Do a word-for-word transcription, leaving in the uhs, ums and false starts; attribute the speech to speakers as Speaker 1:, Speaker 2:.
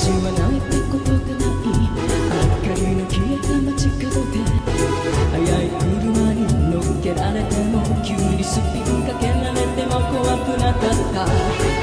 Speaker 1: 私は泣いたことがない明かりの消えた街角で速い車に乗っけられても急にスピンかけられても怖くなかった